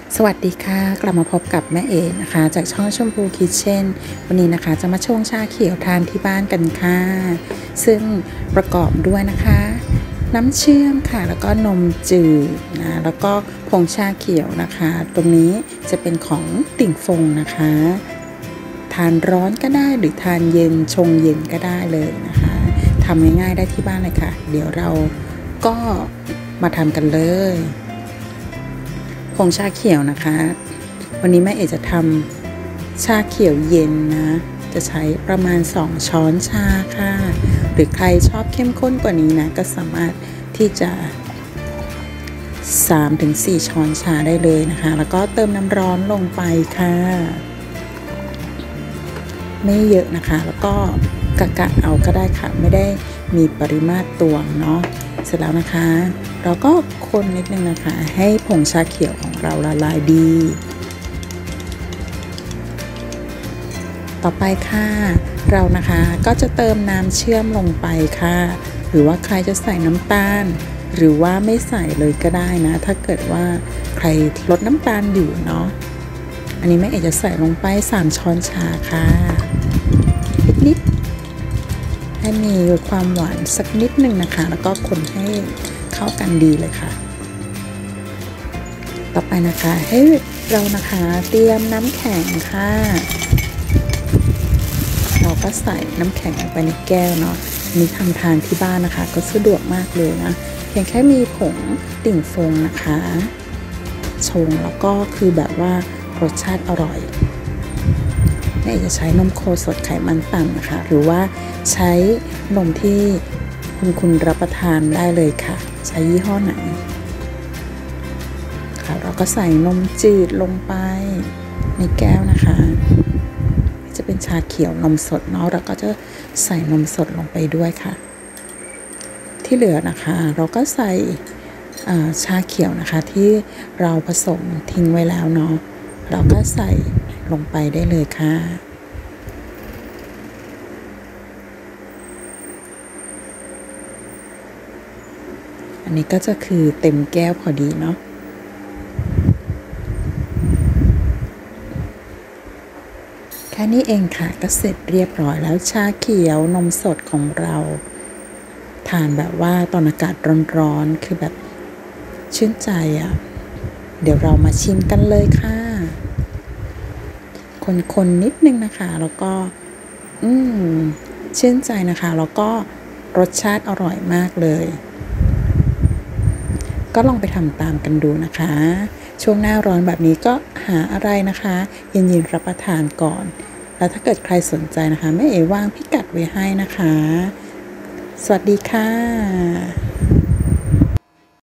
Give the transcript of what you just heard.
สวัสดีค่ะกลับมาพบกับแม่เอ๋นะคะจากช่องชมพูคิทเช่นวันนี้นะคะจะมาชงชาเขียวทานที่บ้านกันค่ะซึ่งประกอบด้วยนะคะน้ำเชื่อมค่ะแล้วก็นมจืดนะแล้วก็ผงชาเขียวนะคะตรงนี้จะเป็นของติ่งฟงนะคะทานร้อนก็ได้หรือทานเย็นชงเย็นก็ได้เลยนะคะทำง่ายๆได้ที่บ้านเลยค่ะเดี๋ยวเราก็มาทำกันเลยผงชาเขียวนะคะวันนี้แม่เอ๋จะทำชาเขียวเย็นนะจะใช้ประมาณ2ช้อนชาค่ะหรือใครชอบเข้มข้นกว่านี้นะก็สามารถที่จะ3-4 ช้อนชาได้เลยนะคะแล้วก็เติมน้ำร้อนลงไปค่ะไม่เยอะนะคะแล้วก็กะเอาก็ได้ค่ะไม่ได้มีปริมาตรตวงเนาะเสร็จแล้วนะคะเราก็คนนิดนึงนะคะให้ผงชาเขียวของเราละลายดีต่อไปค่ะเรานะคะก็จะเติมน้ำเชื่อมลงไปค่ะหรือว่าใครจะใส่น้ำตาลหรือว่าไม่ใส่เลยก็ได้นะถ้าเกิดว่าใครลดน้ำตาลอยู่เนาะอันนี้แม่เอ๋จะใส่ลงไป3 ช้อนชาค่ะนิดๆให้มีความหวานสักนิดนึงนะคะแล้วก็คนให้เข้ากันดีเลยค่ะต่อไปนะคะให้เรานะคะเตรียมน้ำแข็งค่ะเราก็ใส่น้ำแข็งลงไปในแก้วเนาะนี่ทำทานที่บ้านนะคะก็สะดวกมากเลยนะเพียงแค่มีผงติ่งฟงนะคะชงแล้วก็คือแบบว่ารสชาติอร่อยแม่จะใช้นมโคสดไขมันต่ำนะคะหรือว่าใช้นมที่คุณรับประทานได้เลยค่ะใช้ยี่ห้อไหนค่ะเราก็ใส่นมจืดลงไปในแก้วนะคะจะเป็นชาเขียวนมสดเนาะเราก็จะใส่นมสดลงไปด้วยค่ะที่เหลือนะคะเราก็ใส่ชาเขียวนะคะที่เราผสมทิ้งไว้แล้วเนาะเราก็ใส่ลงไปได้เลยค่ะอันนี้ก็จะคือเต็มแก้วพอดีเนาะแค่นี้เองค่ะก็เสร็จเรียบร้อยแล้วชาเขียวนมสดของเราทานแบบว่าตอนอากาศร้อนๆคือแบบชื่นใจอ่ะเดี๋ยวเรามาชิมกันเลยค่ะคนนิดนึงนะคะแล้วก็ชื่นใจนะคะแล้วก็รสชาติอร่อยมากเลยก็ลองไปทำตามกันดูนะคะช่วงหน้าร้อนแบบนี้ก็หาอะไรนะคะเย็นๆรับประทานก่อนแล้วถ้าเกิดใครสนใจนะคะแม่เอ๋วางพิกัดไว้ให้นะคะสวัสดีค่ะ